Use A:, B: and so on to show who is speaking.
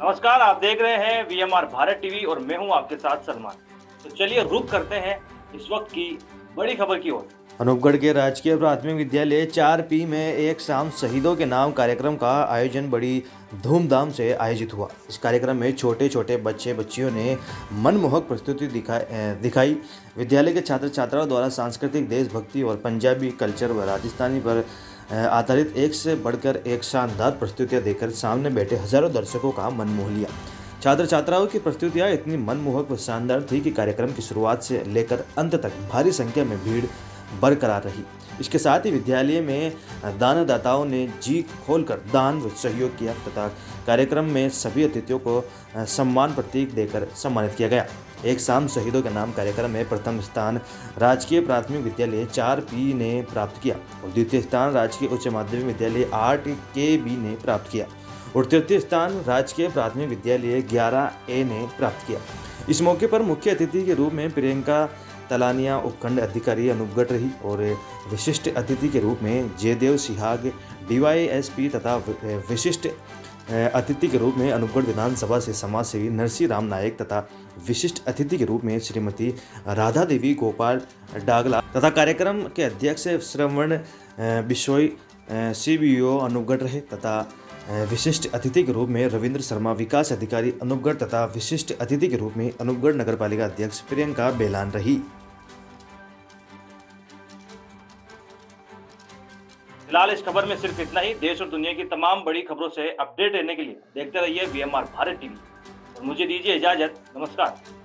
A: नमस्कार, आप देख रहे हैं वीएमआर भारत टीवी और मैं हूं आपके साथ सलमान। तो चलिए रुक करते हैं इस वक्त की बड़ी खबर की ओर।
B: अनूपगढ़ के राजकीय प्राथमिक विद्यालय 4P में एक शाम शहीदों के नाम कार्यक्रम का आयोजन बड़ी धूमधाम से आयोजित हुआ। इस कार्यक्रम में छोटे छोटे बच्चे बच्चियों ने मनमोहक प्रस्तुति दिखाई। विद्यालय के छात्र छात्राओं द्वारा सांस्कृतिक, देशभक्ति और पंजाबी कल्चर व राजस्थानी पर आधारित एक से बढ़कर एक शानदार प्रस्तुतियाँ देकर सामने बैठे हजारों दर्शकों का मन मोह लिया। छात्र छात्राओं की प्रस्तुतियाँ इतनी मनमोहक व शानदार थी कि कार्यक्रम की शुरुआत से लेकर अंत तक भारी संख्या में भीड़ बरकरार रही। इसके साथ ही विद्यालय में दानदाताओं ने जी खोलकर दान व सहयोग किया तथा कार्यक्रम में सभी अतिथियों को सम्मान प्रतीक देकर सम्मानित किया गया। एक शाम शहीदों के नाम कार्यक्रम में प्रथम स्थान राजकीय प्राथमिक विद्यालय 4P ने प्राप्त किया और द्वितीय स्थान राजकीय उच्च माध्यमिक विद्यालय 8KB ने प्राप्त किया और तृतीय स्थान राजकीय प्राथमिक विद्यालय 11A ने प्राप्त किया। इस मौके पर मुख्य अतिथि के रूप में प्रियंका तलानिया उपखंड अधिकारी अनूपगढ़ रही और विशिष्ट अतिथि के रूप में जयदेव सिहाग DYSP तथा विशिष्ट अतिथि के रूप में अनूपगढ़ विधानसभा से समाज सेवी नरसी राम नायक तथा विशिष्ट अतिथि के रूप में श्रीमती राधा देवी गोपाल डागला तथा कार्यक्रम के अध्यक्ष श्रवण बिश्नोई CBO अनूपगढ़ रहे तथा विशिष्ट अतिथि के रूप में रविंद्र शर्मा विकास अधिकारी अनूपगढ़ तथा विशिष्ट अतिथि के रूप में अनूपगढ़ नगरपालिका अध्यक्ष प्रियंका बेलान रही।
A: फिलहाल इस खबर में सिर्फ इतना ही। देश और दुनिया की तमाम बड़ी खबरों से अपडेट रहने के लिए देखते रहिए वीएमआर भारत टीवी और मुझे दीजिए इजाजत। नमस्कार।